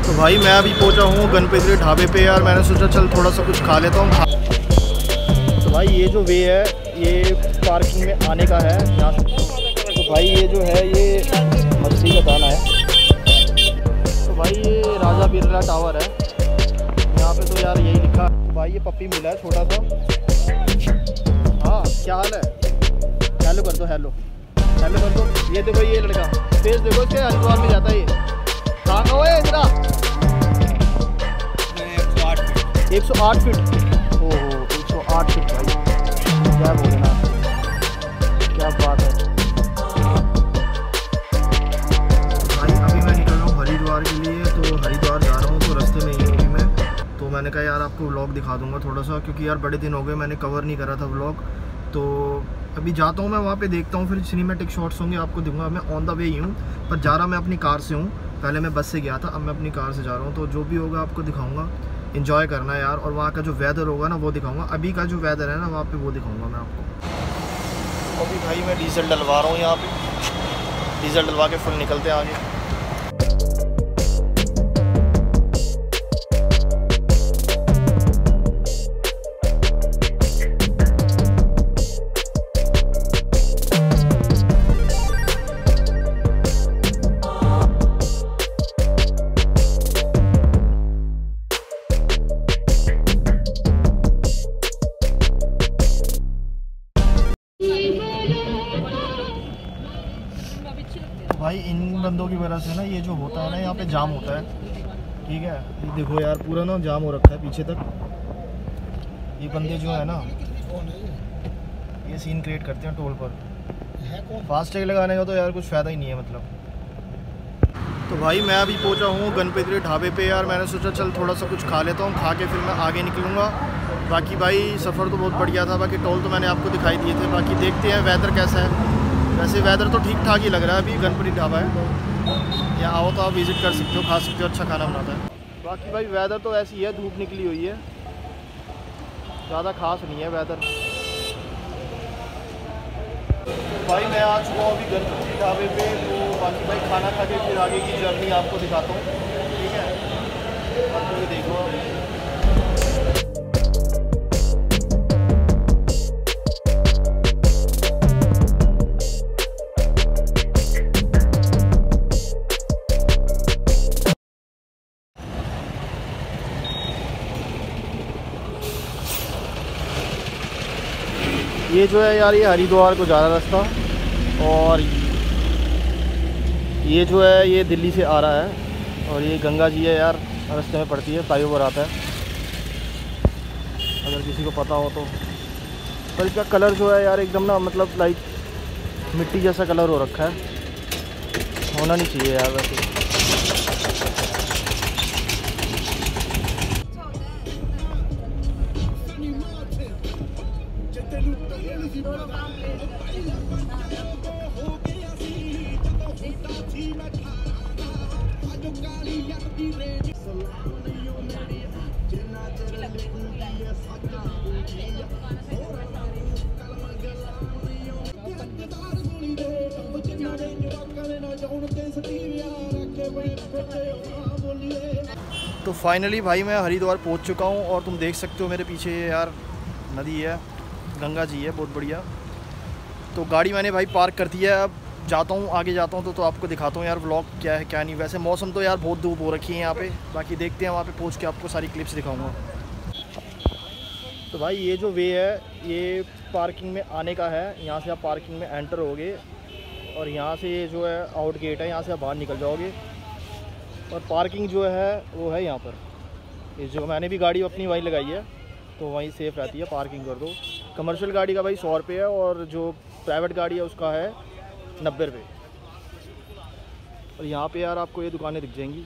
तो भाई मैं अभी पहुंचा हूँ गणपति ढाबे पे यार। मैंने सोचा चल थोड़ा सा कुछ खा लेता हूँ। तो भाई ये जो वे है ये पार्किंग में आने का है यहाँ से। तो भाई ये जो है ये मछली का दाना है। तो भाई ये राजा बिरला टावर है यहाँ पे। तो यार यही लिखा है। तो भाई ये पप्पी मिला है छोटा सा। हाँ क्या हाल है? हेलो कर दो, हेलो हेलो कर दो। ये देखो ये लड़का फेस देखो इसके, हरिद्वार में जाता है ये। कहाँ का है इधर? 108 फीट। ओहो 108 फीट भाई, क्या बोले ना, क्या बात है भाई। अभी मैं निकल रहा हूँ हरिद्वार के लिए। तो हरिद्वार जा रहा हूँ तो रास्ते में ही हूँ अभी मैं। तो मैंने कहा यार आपको व्लॉग दिखा दूँगा थोड़ा सा, क्योंकि यार बड़े दिन हो गए मैंने कवर नहीं करा था व्लॉग। तो अभी जाता हूँ मैं वहाँ पे, देखता हूँ फिर सिनेमैटिक शॉट्स होंगे आपको दूंगा। मैं ऑन द वे ही हूँ, पर जा रहा मैं अपनी कार से हूँ। पहले मैं बस से गया था, अब मैं अपनी कार से जा रहा हूँ। तो जो भी होगा आपको दिखाऊंगा, एंजॉय करना है यार। और वहाँ का जो वेदर होगा ना वो दिखाऊंगा। अभी का जो वेदर है ना वहाँ पे वो दिखाऊंगा मैं आपको। अभी भाई मैं डीजल डलवा रहा हूँ यहाँ पे। डीजल डलवा के फुल निकलते हैं आगे। भाई इन बंदों की वजह से ना ये जो होता है ना यहाँ पे जाम होता है, ठीक है। ये देखो यार पूरा ना जाम हो रखा है पीछे तक। ये बंदे जो है ना ये सीन क्रिएट करते हैं टोल पर। फास्टैग लगाने का तो यार कुछ फ़ायदा ही नहीं है मतलब। तो भाई मैं अभी पहुँचा हूँ गणपति ढाबे पे यार। मैंने सोचा चल थोड़ा सा कुछ खा लेता हूँ, खा के फिर मैं आगे निकलूँगा। बाकी भाई सफ़र तो बहुत बढ़िया था। बाकी टोल तो मैंने आपको दिखाई दिए थे। बाकी देखते हैं वेदर कैसा है। वैसे वेदर तो ठीक ठाक ही लग रहा है। अभी गणपति ढाबा है, यहाँ आओ तो आप विज़िट कर सकते हो, खा सकते हो, अच्छा खाना बनाता है। बाकी भाई वेदर तो ऐसी है, धूप निकली हुई है, ज़्यादा खास नहीं है वेदर। तो भाई मैं आ चुका हूँ अभी गणपति ढाबे पे। तो बाकी भाई खाना खा के फिर आगे की जर्नी आपको दिखाता हूँ, ठीक है। बाकी ये देखो ये जो है यार ये हरिद्वार को जा रहा रास्ता। और ये जो है ये दिल्ली से आ रहा है। और ये गंगा जी है यार, रास्ते में पड़ती है, फ्लाईओवर आता है, अगर किसी को पता हो तो। पर इसका कलर जो है यार एकदम ना मतलब लाइक मिट्टी जैसा कलर हो रखा है, होना नहीं चाहिए यार वैसे। तो फाइनली भाई मैं हरिद्वार पहुंच चुका हूं। और तुम देख सकते हो मेरे पीछे यार नदी है, गंगा जी है, बहुत बढ़िया। तो गाड़ी मैंने भाई पार्क कर दी है। अब जाता हूँ, आगे जाता हूँ तो आपको दिखाता हूँ यार व्लॉग क्या है क्या नहीं। वैसे मौसम तो यार बहुत धूप हो रखी है यहाँ पे। बाकी देखते हैं वहाँ पे पहुँच के आपको सारी क्लिप्स दिखाऊँगा। तो भाई ये जो वे है ये पार्किंग में आने का है। यहाँ से आप पार्किंग में एंटर होगे और यहाँ से ये जो है आउट गेट है, यहाँ से आप बाहर निकल जाओगे। और पार्किंग जो है वो है यहाँ पर। ये जो मैंने भी गाड़ी अपनी वहीं लगाई है तो वहीं सेफ़ रहती है, पार्किंग कर दो। कमर्शियल गाड़ी का भाई 100 रुपये है और जो प्राइवेट गाड़ी है उसका है 90 रुपये। और यहाँ पे यार आपको ये दुकानें दिख जाएंगी।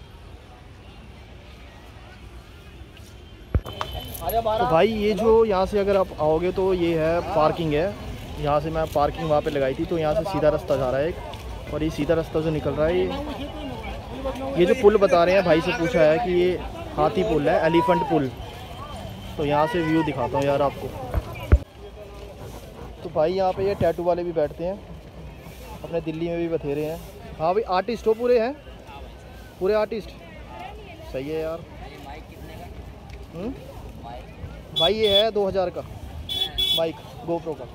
तो भाई ये जो यहाँ से अगर आप आओगे तो ये है पार्किंग है। यहाँ से मैं पार्किंग वहाँ पे लगाई थी। तो यहाँ से सीधा रास्ता जा रहा है एक, और ये सीधा रास्ता जो निकल रहा है ये जो पुल बता रहे हैं, भाई से पूछा है कि ये हाथी पुल है, एलिफेंट पुल। तो यहाँ से व्यू दिखाता हूँ यार आपको। तो भाई यहाँ पे ये टैटू वाले भी बैठते हैं, अपने दिल्ली में भी बथेरे हैं। हाँ भाई आर्टिस्ट हो, पूरे हैं, पूरे आर्टिस्ट। सही है यार। भाई ये है 2000 का माइक गोप्रो का।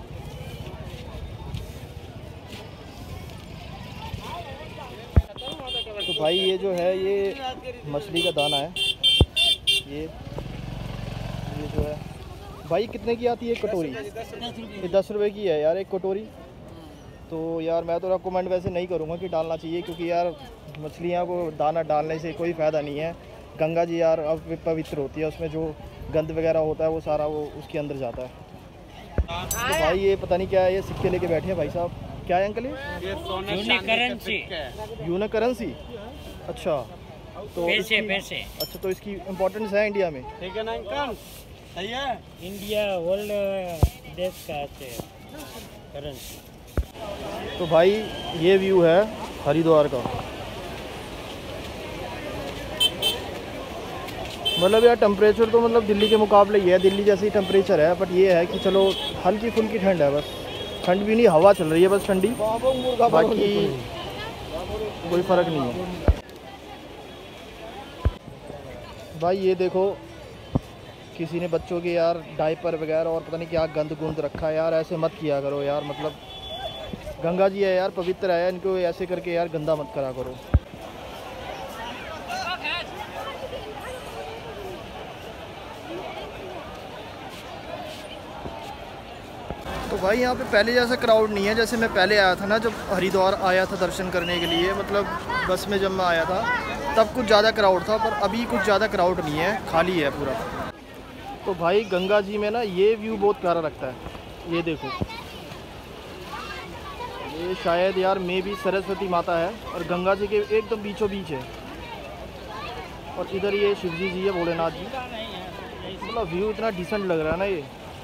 तो भाई ये जो है ये मछली का दाना है। ये जो है भाई कितने की आती है कटोरी? ये 10 रुपये की है यार एक कटोरी। तो यार मैं तो रिकमेंड वैसे नहीं करूँगा कि डालना चाहिए, क्योंकि यार मछलियाँ को दाना डालने से कोई फ़ायदा नहीं है। गंगा जी यार अब पवित्र होती है, उसमें जो गंद वगैरह होता है वो सारा वो उसके अंदर जाता है। तो भाई ये पता नहीं क्या है, ये सिक्के लेके बैठे हैं भाई साहब। क्या है अंकल ये? Unique currency. अच्छा तो पैसे। अच्छा तो इसकी इम्पोर्टेंस है इंडिया में? ठीक है ना अंकल, सही है। इंडिया वर्ल्ड देश का करेंसी। तो भाई ये व्यू है हरिद्वार का। मतलब यार टेम्परेचर तो मतलब दिल्ली के मुकाबले ही है, दिल्ली जैसे ही टेम्परेचर है, बट ये है कि चलो हल्की फुल्की ठंड है, बस ठंड भी नहीं, हवा चल रही है बस ठंडी, बाकी कोई फ़र्क नहीं है। भाई ये देखो किसी ने बच्चों के यार डायपर वगैरह और पता नहीं क्या गंद गुंद रखा है यार, ऐसे मत किया करो यार। मतलब गंगा जी है यार, पवित्र है, इनको ऐसे करके यार गंदा मत करा करो। तो भाई यहाँ पे पहले जैसा क्राउड नहीं है जैसे मैं पहले आया था ना, जब हरिद्वार आया था दर्शन करने के लिए, मतलब बस में जब मैं आया था तब कुछ ज़्यादा क्राउड था, पर अभी कुछ ज़्यादा क्राउड नहीं है, खाली है पूरा। तो भाई गंगा जी में ना ये व्यू बहुत प्यारा लगता है। ये देखो, ये शायद यार मे भी सरस्वती माता है और गंगा जी के एकदम बीचों बीच है, और इधर ये शिव जी है, भोलेनाथ जी। मतलब व्यू इतना डिसेंट लग रहा है ना ये।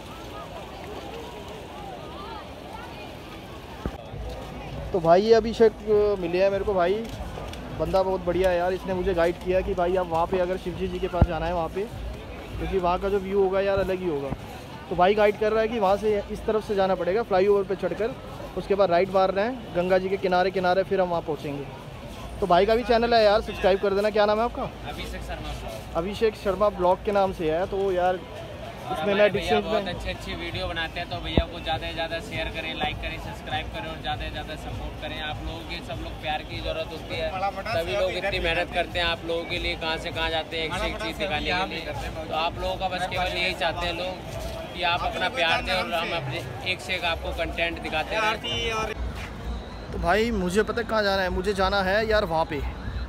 तो भाई ये अभिषेक मिले हैं मेरे को, भाई बंदा बहुत बढ़िया है यार। इसने मुझे गाइड किया कि भाई आप वहाँ पे अगर शिव जी के पास जाना है वहाँ पे, क्योंकि वहाँ का जो व्यू होगा यार अलग ही होगा। तो भाई गाइड कर रहा है कि वहाँ से इस तरफ से जाना पड़ेगा, फ्लाईओवर पे चढ़कर, उसके बाद राइट मारना है गंगा जी के किनारे किनारे, फिर हम वहाँ पहुँचेंगे। तो भाई का भी चैनल है यार, सब्सक्राइब कर देना। क्या नाम है आपका? अभिषेक शर्मा ब्लॉग के नाम से है। तो यार इसमें मैं डिस्टेंस बहुत अच्छी वीडियो बनाते हैं, तो भैया को ज़्यादा से ज़्यादा शेयर करें, लाइक करें, सब्सक्राइब करें और ज़्यादा से ज़्यादा सपोर्ट करें। आप लोगों के सब लोग प्यार की ज़रूरत होती है, सभी लोग इतनी मेहनत करते हैं आप लोगों के लिए, कहाँ से कहाँ जाते हैं एक से एक चीज़ दिखाने के लिए। तो आप लोगों का बस केवल यही चाहते हैं लोग कि आप अपना प्यार दें और हम अपने एक से एक आपको कंटेंट दिखाते रहें। तो भाई मुझे पता है कहाँ जाना है, मुझे जाना है यार वहाँ पे,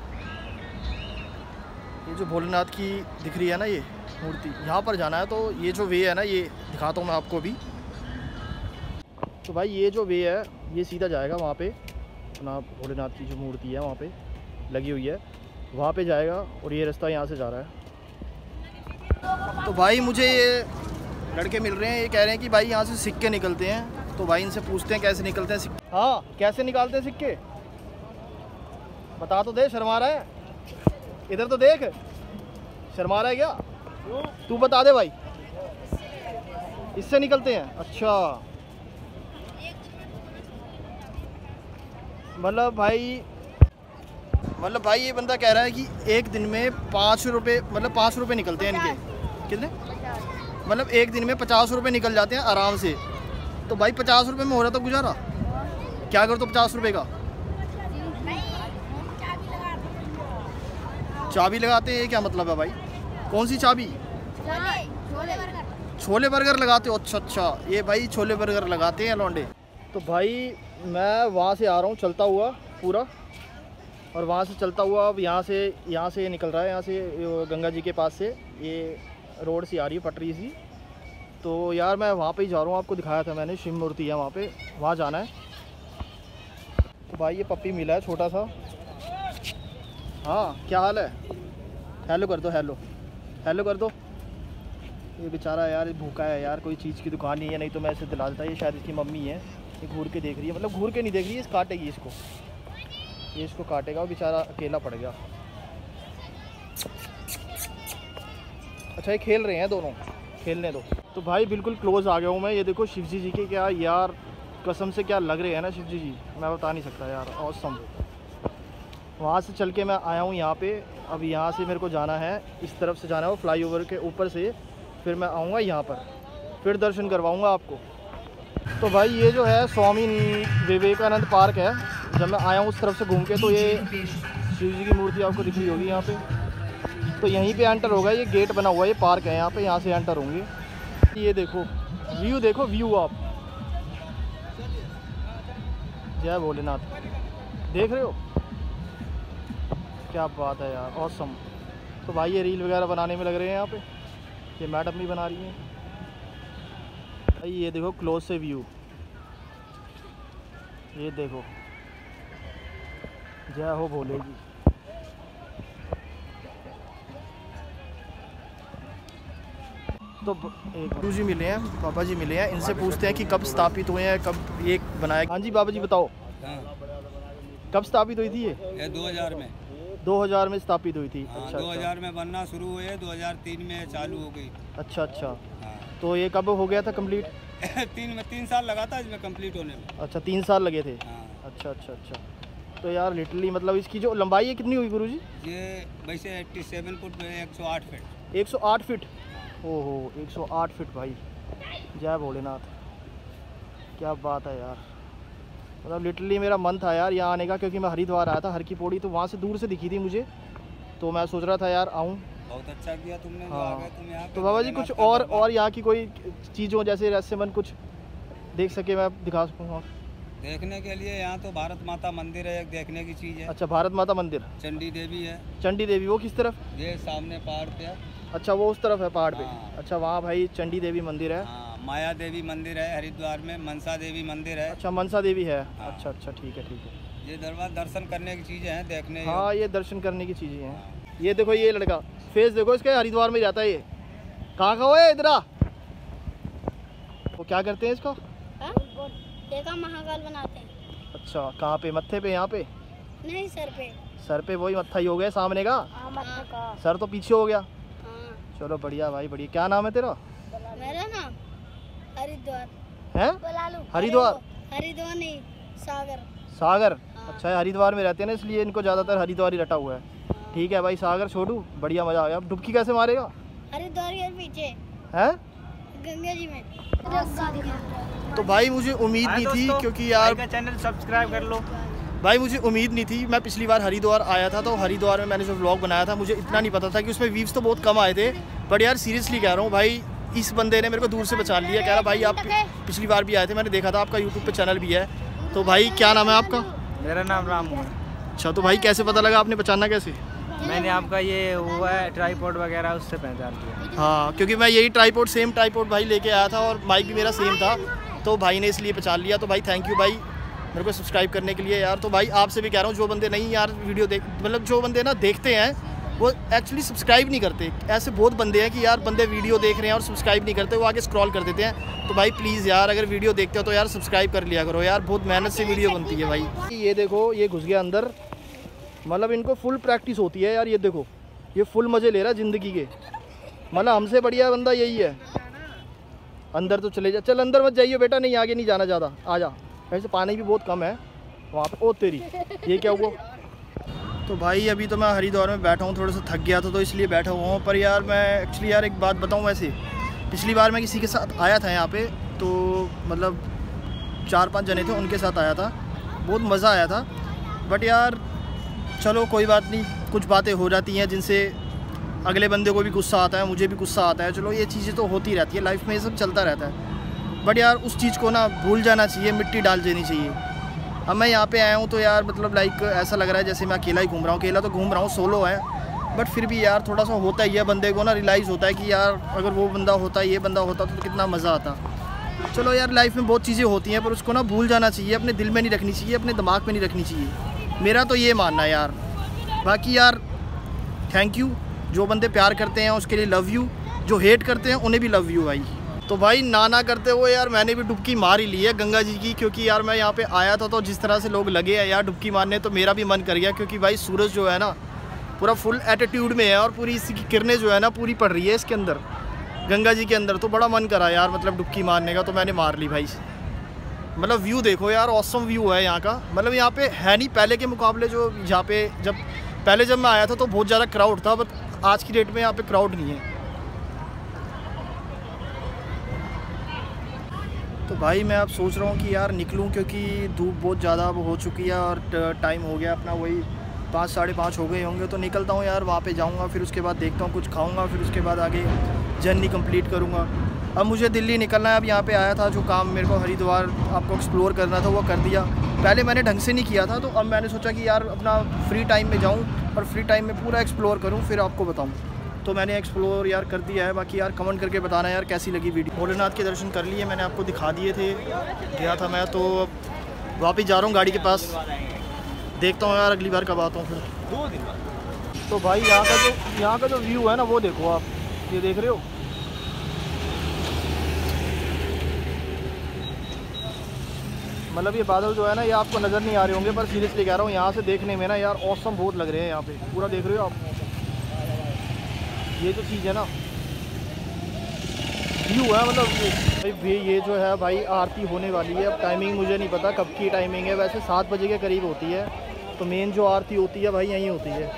ये जो भोलेनाथ की दिख रही है ना ये मूर्ति, यहाँ पर जाना है। तो ये जो वे है ना, ये दिखाता हूँ मैं आपको भी। तो भाई ये जो वे है ये सीधा जाएगा वहाँ पे, अपना भोलेनाथ की जो मूर्ति है वहाँ पे लगी हुई है, वहाँ पे जाएगा, और ये रास्ता यहाँ से जा रहा है। तो भाई मुझे ये लड़के मिल रहे हैं, ये कह रहे हैं कि भाई यहाँ से सिक्के निकलते हैं। तो भाई इनसे पूछते हैं कैसे निकलते हैं सिक्के। हाँ कैसे निकालते हैं सिक्के, बता तो दे, शर्मा रहा है, इधर तो देख, शर्मा रहा है क्या? तू बता दे भाई। इससे निकलते हैं? अच्छा, मतलब भाई ये बंदा कह रहा है कि एक दिन में 5 रुपये, मतलब 5 रुपये निकलते हैं इनके। कितने? मतलब एक दिन में 50 रुपये निकल जाते हैं आराम से। तो भाई 50 रुपये में हो रहा था गुजारा, क्या कर तो 50 रुपये का चाबी लगाते हैं। ये क्या मतलब है भाई? कौन सी चाबी? छोले बर्गर लगाते हो? अच्छा, ये भाई छोले बर्गर लगाते हैं लौंडे। तो भाई मैं वहाँ से आ रहा हूँ चलता हुआ पूरा, और वहाँ से चलता हुआ अब यहाँ से निकल रहा है, यहाँ से गंगा जी के पास से ये रोड सी आ रही है, पटरी सी। तो यार मैं वहाँ पे ही जा रहा हूँ, आपको दिखाया था मैंने, शिव मूर्ति है वहाँ पे, वहाँ जाना है। तो भाई ये पप्पी मिला है छोटा सा। हाँ क्या हाल है? हेलो कर दो, हेलो कर दो। ये बेचारा यार भूखा है यार, कोई चीज़ की दुकान नहीं है, नहीं तो मैं इसे दिला देता। ये शायद इसकी मम्मी है, ये घूर के देख रही है, मतलब घूर के नहीं देख रही है, इस काटेगी इसको, ये इसको काटेगा, और बेचारा अकेला पड़ गया। अच्छा ये खेल रहे हैं दोनों, खेलने दो। तो भाई बिल्कुल क्लोज आ गया हूँ मैं। ये देखो शिव जी के क्या यार कसम से क्या लग रहे हैं ना शिव जी, मैं बता नहीं सकता यार, ऑसम। वहाँ से चल के मैं आया हूँ यहाँ पे। अब यहाँ से मेरे को जाना है, इस तरफ से जाना है, वो फ्लाईओवर के ऊपर से फिर मैं आऊँगा यहाँ पर, फिर दर्शन करवाऊँगा आपको। तो भाई ये जो है स्वामी विवेकानंद पार्क है। जब मैं आया हूँ उस तरफ से घूम के तो ये शिव जी की मूर्ति आपको दिख रही होगी यहाँ पे। तो यहीं पे एंटर होगा, ये गेट बना हुआ है, ये पार्क है यहाँ पे, यहाँ से एंटर होंगे। ये देखो व्यू, देखो व्यू आप, जय भोलेनाथ, देख रहे हो क्या बात है यार, ऑसम। तो भाई ये रील वगैरह बनाने में लग रहे हैं यहाँ पे, ये मैडम भी बना रही हैं भाई। ये देखो क्लोज से व्यू, ये देखो, जय हो भोले जी। तो एक गुरु जी मिले हैं, बाबा जी मिले हैं, इनसे पूछते हैं कि कब स्थापित हुए हैं, कब ये बनाया। हाँ जी बाबा जी बताओ, कब स्थापित हुई थी ये? 2000 में। 2000 में स्थापित हुई थी। हाँ, अच्छा 2000 में बनना शुरू हुए, 2003 में चालू हो गई। अच्छा अच्छा। हाँ। तो ये कब हो गया था कंप्लीट? 3 साल लगा था इसमें कंप्लीट होने में। अच्छा 3 साल लगे थे। हाँ। अच्छा अच्छा अच्छा। तो यार लिटरली मतलब इसकी जो लंबाई है कितनी हुई गुरुजी? ये वैसे 87 फुट में 108 फीट। 108 फीट। ओहो 108 फीट भाई, जय भोलेनाथ, क्या बात है यार। मतलब लिटरली मेरा मन था यार यहाँ आने का, क्योंकि मैं हरिद्वार आया था, हर की पौड़ी, तो वहाँ से दूर से दिखी थी मुझे, तो मैं सोच रहा था यार आऊँ। बहुत अच्छा किया तुमने जो हाँ। आ गए तुम यहाँ पे। तो बाबा जी कुछ और यहाँ की कोई चीज़ हो जैसे रहस्यमंद कुछ देख सके, मैं दिखा सकूँ? देखने के लिए यहाँ तो भारत माता मंदिर है, एक देखने की चीज़ है। अच्छा भारत माता मंदिर, चंडी देवी है। चंडी देवी, वो किस तरफ? ये सामने पहाड़ पे है। अच्छा वो उस तरफ है पहाड़ पे। हाँ। अच्छा वहाँ भाई चंडी देवी मंदिर है। हाँ, माया देवी मंदिर है हरिद्वार में, मनसा देवी मंदिर है। अच्छा मनसा देवी है। हाँ। अच्छा अच्छा ठीक है ठीक है। ये दरबार दर्शन करने की चीज़ें हैं, देखने। हाँ ये दर्शन करने की चीज़ें हैं। ये देखो ये लड़का, फेस देखो इसके, हरिद्वार में रहता है ये। कहाँ का हो इधर आ? वो क्या करते हैं इसको? देखा महाकाल बनाते हैं। अच्छा कहाँ पे, मत्थे पे, यहाँ पे? नहीं सर पे। सर पे, वही मत्था ही हो गया सामने का, मत्था का। सर तो पीछे हो गया। हाँ। चलो बढ़िया भाई बढ़िया। क्या नाम है तेरा? मेरा नाम हरिद्वार है? हरिद्वार? हरिद्वार नहीं, सागर। सागर। हाँ। अच्छा हरिद्वार में रहते हैं ना, इसलिए इनको ज़्यादातर हरिद्वार ही रटा हुआ है। ठीक है भाई सागर छोटू, बढ़िया मज़ा आ गया। अब डुबकी कैसे मारेगा? हरिद्वार के पीछे है गंगा जी में। तो भाई मुझे उम्मीद नहीं थी, क्योंकि यार का चैनल सब्सक्राइब कर लो। भाई मुझे उम्मीद नहीं थी। मैं पिछली बार हरिद्वार आया था, तो हरिद्वार में मैंने जो व्लॉग बनाया था, मुझे इतना नहीं पता था कि उसमें व्यूज़ तो बहुत कम आए थे। बट यार सीरियसली कह रहा हूँ भाई, इस बंदे ने मेरे को दूर से बचा लिया। कह रहा भाई आप पिछली बार भी आए थे, मैंने देखा था, आपका यूट्यूब पे चैनल भी है। तो भाई क्या नाम है आपका? मेरा नाम रामू है। अच्छा तो भाई कैसे पता लगा, आपने पहचाना कैसे? मैंने आपका ये हुआ है ट्राईपॉड वगैरह, उससे पहचान लिया। हाँ क्योंकि मैं यही ट्राईपॉड, सेम ट्राईपॉड भाई लेके आया था, और माइक भी मेरा सेम था, तो भाई ने इसलिए पहचान लिया। तो भाई थैंक यू भाई मेरे को सब्सक्राइब करने के लिए यार। तो भाई आपसे भी कह रहा हूँ, जो बंदे नहीं यार वीडियो देख, मतलब जो बंदे ना देखते हैं वो एक्चुअली सब्सक्राइब नहीं करते। ऐसे बहुत बंदे हैं कि यार बंदे वीडियो देख रहे हैं और सब्सक्राइब नहीं करते, वो आगे स्क्रॉल कर देते हैं। तो भाई प्लीज़ यार अगर वीडियो देखते हो तो यार सब्सक्राइब कर लिया करो यार, बहुत मेहनत से वीडियो बनती है भाई। ये देखो ये घुस गया अंदर, मतलब इनको फुल प्रैक्टिस होती है यार। ये देखो ये फुल मज़े ले रहा है ज़िंदगी के, मतलब हमसे बढ़िया बंदा यही है। अंदर तो चले जा, चल अंदर मत जाइए बेटा, नहीं आगे नहीं जाना ज़्यादा, आ जा। वैसे पानी भी बहुत कम है वहाँ पे। ओ तेरी, ये क्या हुआ? तो भाई अभी तो मैं हरिद्वार में बैठा हूँ, थोड़ा सा थक गया था तो इसलिए बैठा हुआ हूँ। पर यार मैं एक्चुअली यार एक बात बताऊँ, वैसे पिछली बार मैं किसी के साथ आया था यहाँ पे, तो मतलब 4-5 जने थे, उनके साथ आया था, बहुत मज़ा आया था। बट यार चलो कोई बात नहीं, कुछ बातें हो जाती हैं जिनसे अगले बंदे को भी गुस्सा आता है, मुझे भी गुस्सा आता है। चलो ये चीज़ें तो होती रहती है लाइफ में, ये सब चलता रहता है। बट यार उस चीज़ को ना भूल जाना चाहिए, मिट्टी डाल देनी चाहिए। अब मैं यहाँ पे आया हूँ तो यार मतलब लाइक ऐसा लग रहा है जैसे मैं अकेला ही घूम रहा हूँ। अकेला तो घूम रहा हूँ, सोलो है, बट फिर भी यार थोड़ा सा होता ही है, बंदे को ना रियलाइज़ होता है कि यार अगर वो बंदा होता, ये बंदा होता तो कितना मज़ा आता। चलो यार लाइफ में बहुत चीज़ें होती हैं, पर उसको ना भूल जाना चाहिए, अपने दिल में नहीं रखनी चाहिए, अपने दिमाग में नहीं रखनी चाहिए। मेरा तो ये मानना है यार। बाकी यार थैंक यू, जो बंदे प्यार करते हैं उसके लिए लव यू, जो हेट करते हैं उन्हें भी लव यू भाई। तो भाई ना करते हुए यार मैंने भी डुबकी मार ही ली है गंगा जी की, क्योंकि यार मैं यहाँ पे आया था तो जिस तरह से लोग लगे हैं यार डुबकी मारने, तो मेरा भी मन कर गया। क्योंकि भाई सूरज जो है ना पूरा फुल एटीट्यूड में है, और पूरी इसकी किरणें जो है ना पूरी पड़ रही है इसके अंदर, गंगा जी के अंदर। तो बड़ा मन करा यार मतलब डुबकी मारने का, तो मैंने मार ली भाई। मतलब व्यू देखो यार, ऑसम व्यू है यहाँ का। मतलब यहाँ पे है नहीं पहले के मुकाबले, जो यहाँ पे जब मैं आया था तो बहुत ज़्यादा क्राउड था, बट आज की डेट में यहाँ पे क्राउड नहीं है। तो भाई मैं अब सोच रहा हूँ कि यार निकलूँ, क्योंकि धूप बहुत ज़्यादा अब हो चुकी है और टाइम हो गया अपना, वही 5 साढ़े 5 हो गए होंगे। तो निकलता हूँ यार, वहाँ पे जाऊँगा, फिर उसके बाद देखता हूँ कुछ खाऊँगा, फिर उसके बाद आगे जर्नी कंप्लीट करूँगा। अब मुझे दिल्ली निकलना है। अब यहाँ पे आया था, जो काम मेरे को हरिद्वार आपको एक्सप्लोर करना था वो कर दिया। पहले मैंने ढंग से नहीं किया था, तो अब मैंने सोचा कि यार अपना फ्री टाइम में जाऊँ और फ्री टाइम में पूरा एक्सप्लोर करूँ, फिर आपको बताऊँ। तो मैंने एक्सप्लोर यार कर दिया है। बाकी यार कमेंट करके बताना यार कैसी लगी वीडियो। भोलेनाथ के दर्शन कर लिए मैंने, आपको दिखा दिए थे, गया था मैं। तो वापस जा रहा हूँ गाड़ी के पास, देखता हूँ यार अगली बार कब आता हूँ फिर। 2 दिन बाद। तो भाई यहाँ का जो व्यू है ना, वो देखो आप, ये देख रहे हो। मतलब ये बादल जो है ना, ये आपको नज़र नहीं आ रहे होंगे, पर सीरियसली कह रहा हूँ, यहाँ से देखने में ना यार ऑसम बहुत लग रहे हैं। यहाँ पे पूरा देख रहे हो आप, ये जो चीज़ है ना, व्यू है। मतलब भाई ये जो है भाई, आरती होने वाली है। अब टाइमिंग मुझे नहीं पता कब की टाइमिंग है, वैसे 7 बजे के करीब होती है। तो मेन जो आरती होती है भाई यहीं होती है,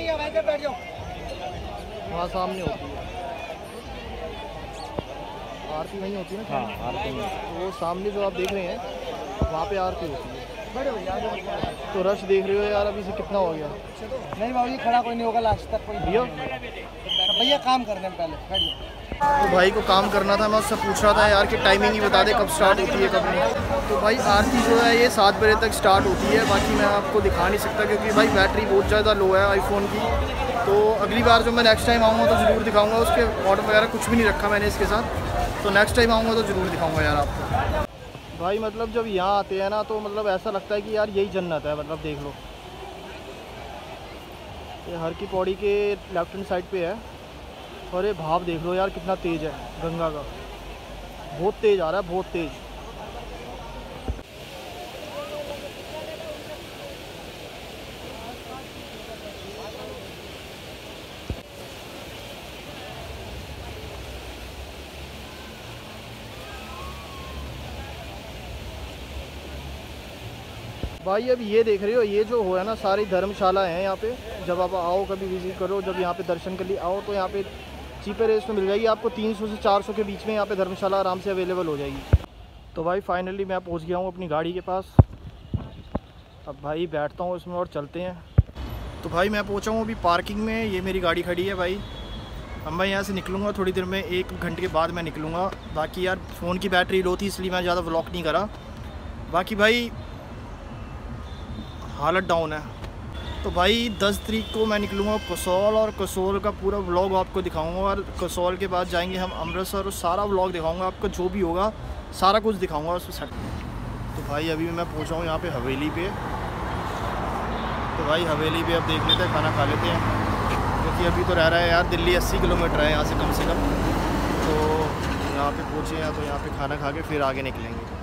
वहाँ सामने होती है आरती, वहीं होती है ना। हाँ, आरती वो सामने जो आप देख रहे हैं, वहाँ पे आरती होती है। तो रश देख रहे हो यार, अभी से कितना हो गया। नहीं बाबू, खड़ा कोई नहीं होगा लास्ट तक कोई। भैया काम करने में पहले तो भाई को काम करना था, मैं उससे पूछ रहा था यार कि टाइमिंग ही बता दे कब स्टार्ट होती है कब नहीं। तो भाई आरती जो है ये 7 बजे तक स्टार्ट होती है। बाकी मैं आपको दिखा नहीं सकता, क्योंकि भाई बैटरी बहुत ज़्यादा लो है आईफोन की। तो अगली बार जो मैं नेक्स्ट टाइम आऊँगा तो ज़रूर दिखाऊँगा। उसके ऑर्डर वगैरह कुछ भी नहीं रखा मैंने इसके साथ, तो नेक्स्ट टाइम आऊँगा तो ज़रूर दिखाऊँगा यार आपको। भाई मतलब जब यहाँ आते हैं ना, तो मतलब ऐसा लगता है कि यार यही जन्नत है। मतलब देख लो, ये हर की पौड़ी के लेफ्ट हैंड साइड पे है। और ये भाव देख लो यार कितना तेज़ है गंगा का, बहुत तेज़ आ रहा है, बहुत तेज़। भाई अब ये देख रहे हो, ये जो हो है ना, सारी धर्मशाला है यहाँ पे। जब आप आओ कभी विजिट करो, जब यहाँ पे दर्शन के लिए आओ, तो यहाँ पे चीपर रेट में मिल जाएगी आपको। 300 से 400 के बीच में यहाँ पे धर्मशाला आराम से अवेलेबल हो जाएगी। तो भाई फाइनली मैं पहुँच गया हूँ अपनी गाड़ी के पास। अब भाई बैठता हूँ इसमें और चलते हैं। तो भाई मैं पहुँचा हूँ अभी पार्किंग में, ये मेरी गाड़ी खड़ी है भाई। अब मैं यहाँ से निकलूँगा थोड़ी देर में, 1 घंटे के बाद मैं निकलूँगा। बाकी यार फ़ोन की बैटरी लो थी, इसलिए मैं ज़्यादा व्लॉग नहीं करा। बाकी भाई हालत डाउन है। तो भाई 10 तारीख को मैं निकलूँगा कसौल, और कसौल का पूरा व्लॉग आपको दिखाऊंगा। और कसौल के बाद जाएंगे हम अमृतसर, और सारा व्लॉग दिखाऊंगा आपको, जो भी होगा सारा कुछ दिखाऊंगा उसमें सेट। तो भाई अभी मैं पहुँचा हूँ यहाँ पे हवेली पे। तो भाई हवेली पे अब देख लेते हैं, खाना खा लेते हैं, क्योंकि अभी तो रह रहा है यार, दिल्ली 80 किलोमीटर है यहाँ से कम। तो यहाँ पे पहुँचे हैं, तो यहाँ पे खाना खा के फिर आगे निकलेंगे।